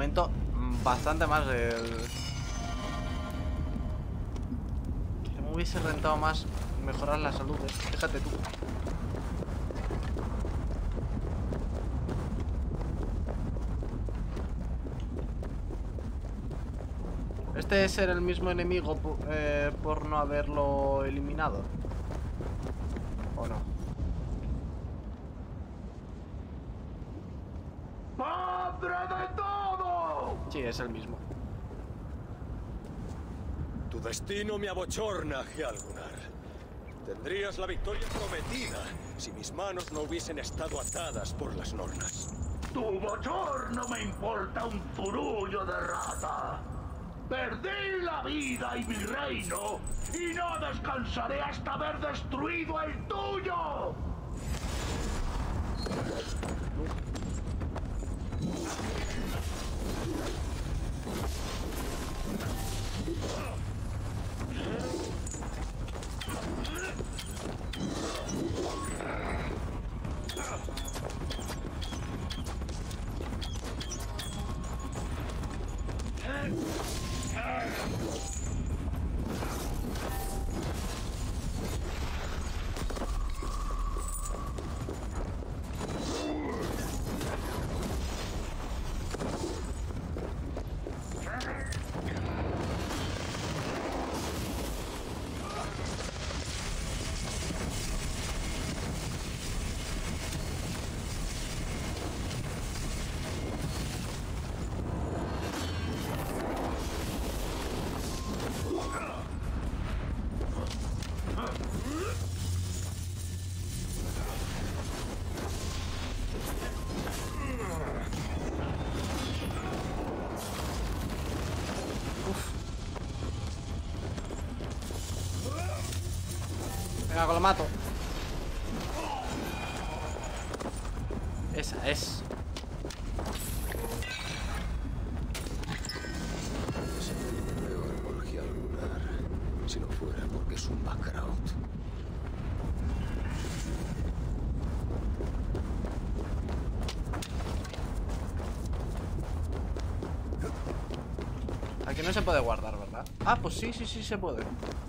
momento bastante más el... Que me hubiese rentado más mejorar la salud, fíjate tú. Este es el mismo enemigo por no haberlo eliminado. ¿O no? ¡Padre de todo! Sí, es el mismo. Tu destino me abochorna, Hjalgunar. Tendrías la victoria prometida si mis manos no hubiesen estado atadas por las nornas. Tu bochorno me importa un zurullo de rata. Perdí la vida y mi reino, y no descansaré hasta haber destruido el tuyo. Venga, que lo mato. Esa es. Peor por Hjalgunar, si no fuera porque es un Bakraut. Aquí no se puede guardar, ¿verdad? Ah, pues sí, sí, sí se puede.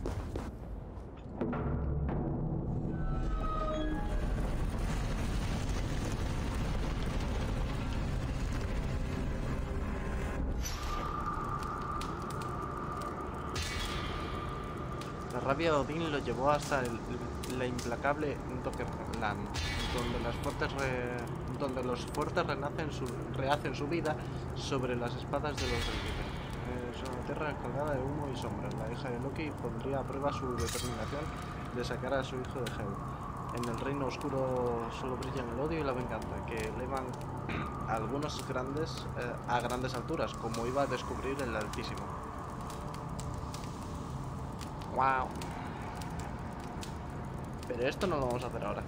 La rabia de Odín lo llevó hasta la implacable Doggerland, donde los fuertes rehacen su vida sobre las espadas de los débiles. Es una tierra cargada de humo y sombras. La hija de Loki pondría a prueba su determinación de sacar a su hijo de Hel. En el reino oscuro solo brillan el odio y la venganza, que elevan a algunos a grandes alturas, como iba a descubrir el Altísimo. Wow. Pero esto no lo vamos a hacer ahora.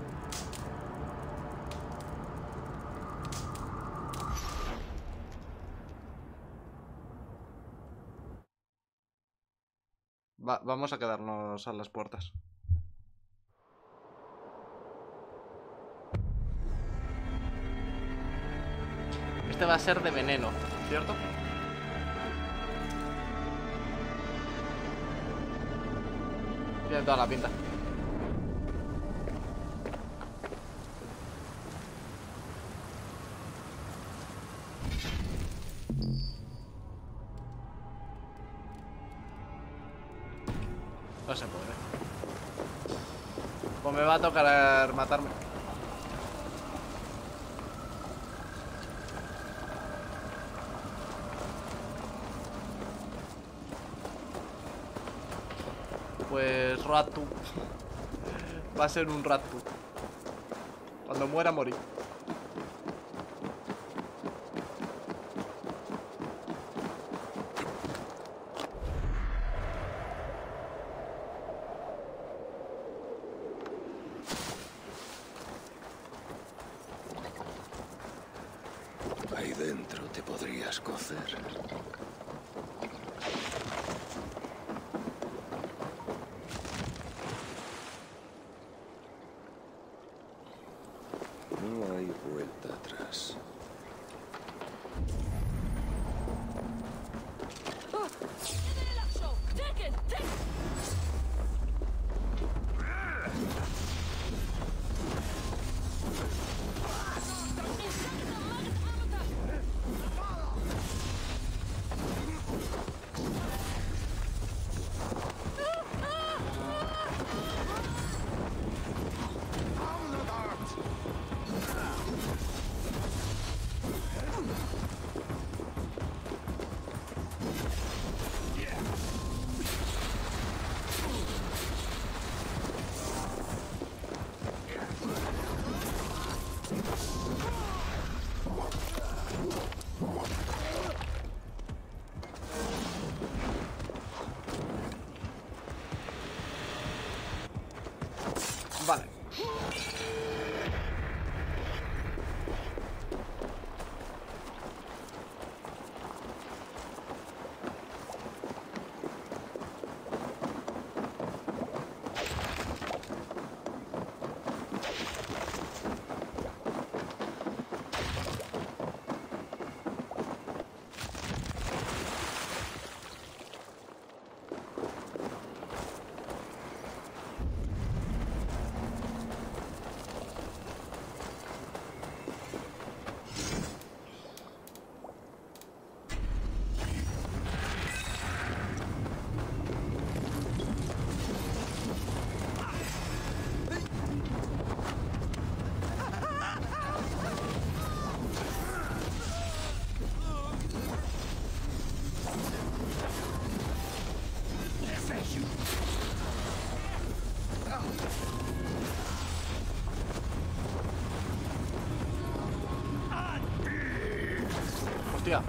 Vamos a quedarnos a las puertas. Este va a ser de veneno, ¿cierto? Tiene toda la pinta. No se puede. Pues me va a tocar matarme. Pues Ratu. Va a ser un Ratu. Cuando muera, morí. Ahí dentro te podrías cocer. No hay vuelta atrás. Vale. Hostia.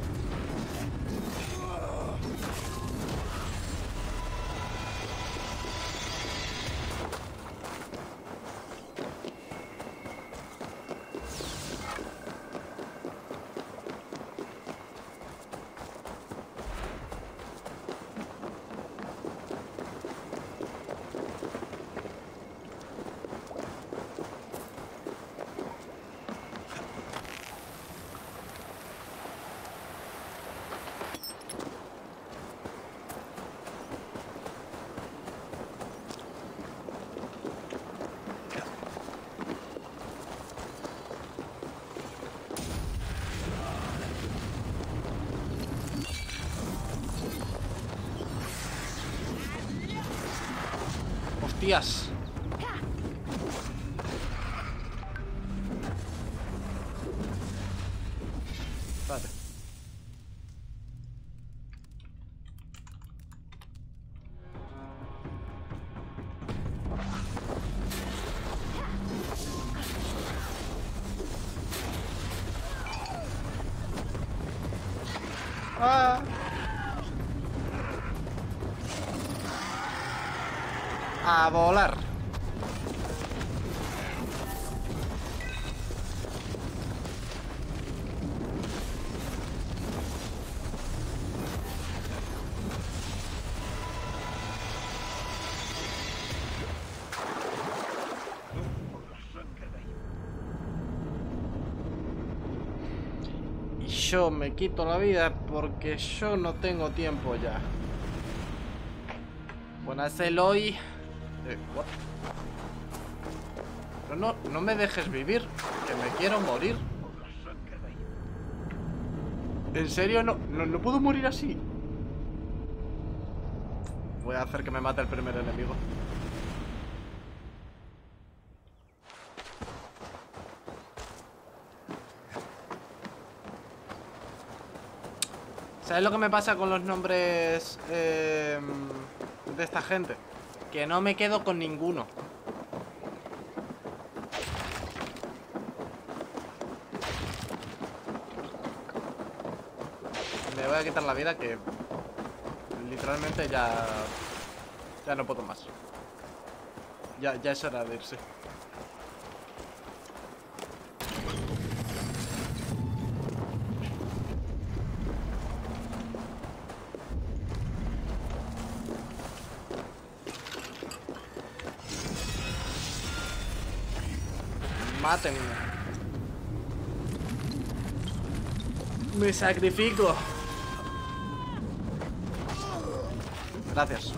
Hostias. Vale. Ah. A volar. Y yo me quito la vida porque yo no tengo tiempo ya. Buenas, Eloy. What? Pero no me dejes vivir, que me quiero morir. ¿En serio? No puedo morir así. Voy a hacer que me mate el primer enemigo. ¿Sabes lo que me pasa con los nombres de esta gente? Que no me quedo con ninguno. Me voy a quitar la vida, que literalmente ya no puedo más. Ya es hora de irse. Mátenme. Me sacrifico. Gracias.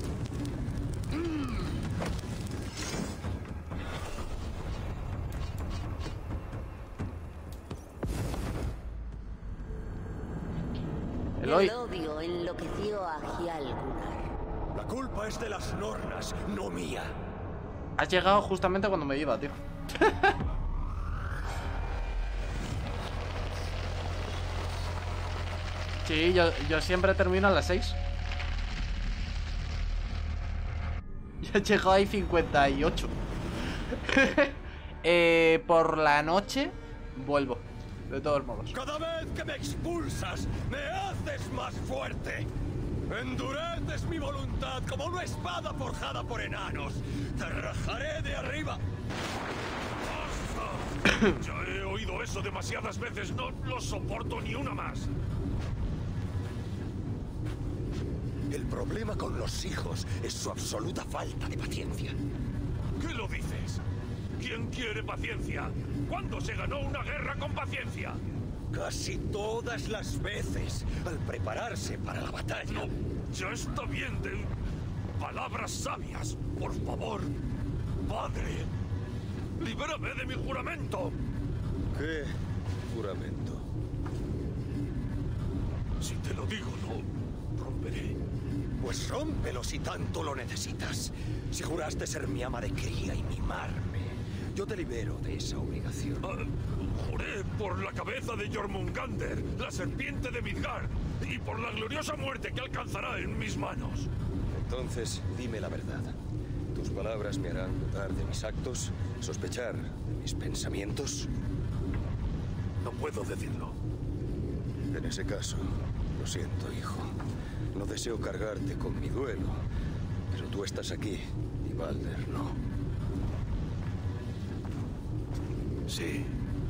Eloy. El odio enloqueció a Hjálgunnar. La culpa es de las Nornas, no mía. Has llegado justamente cuando me iba, tío. Sí, yo siempre termino a las 6. Ya he llegado ahí 58. Por la noche vuelvo, de todos modos. Cada vez que me expulsas, me haces más fuerte. Endureces mi voluntad como una espada forjada por enanos. Te rajaré de arriba. ¡Basta! Ya he oído eso demasiadas veces. No lo soporto ni una más. El problema con los hijos es su absoluta falta de paciencia. ¿Qué lo dices? ¿Quién quiere paciencia? ¿Cuándo se ganó una guerra con paciencia? Casi todas las veces al prepararse para la batalla. No, ya está bien de palabras sabias. Por favor, padre, libérame de mi juramento. ¿Qué juramento? Si te lo digo, no romperé. Pues rómpelo si tanto lo necesitas. Si juraste ser mi ama de cría y mimarme, yo te libero de esa obligación. Juré por la cabeza de Jormungandr, la serpiente de Midgard, y por la gloriosa muerte que alcanzará en mis manos. Entonces, dime la verdad. ¿Tus palabras me harán dudar de mis actos, sospechar de mis pensamientos? No puedo decirlo. En ese caso, lo siento, hijo. No deseo cargarte con mi duelo, pero tú estás aquí y Balder no. Sí.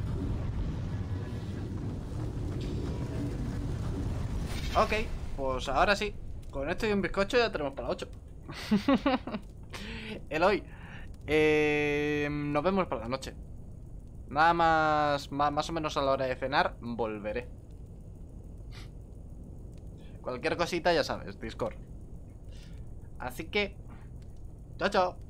Ok, pues ahora sí. Con esto y un bizcocho ya tenemos para 8. Eloy, nos vemos por la noche. Nada más o menos a la hora de cenar, volveré. Cualquier cosita ya sabes, Discord. Así que, chao, chao.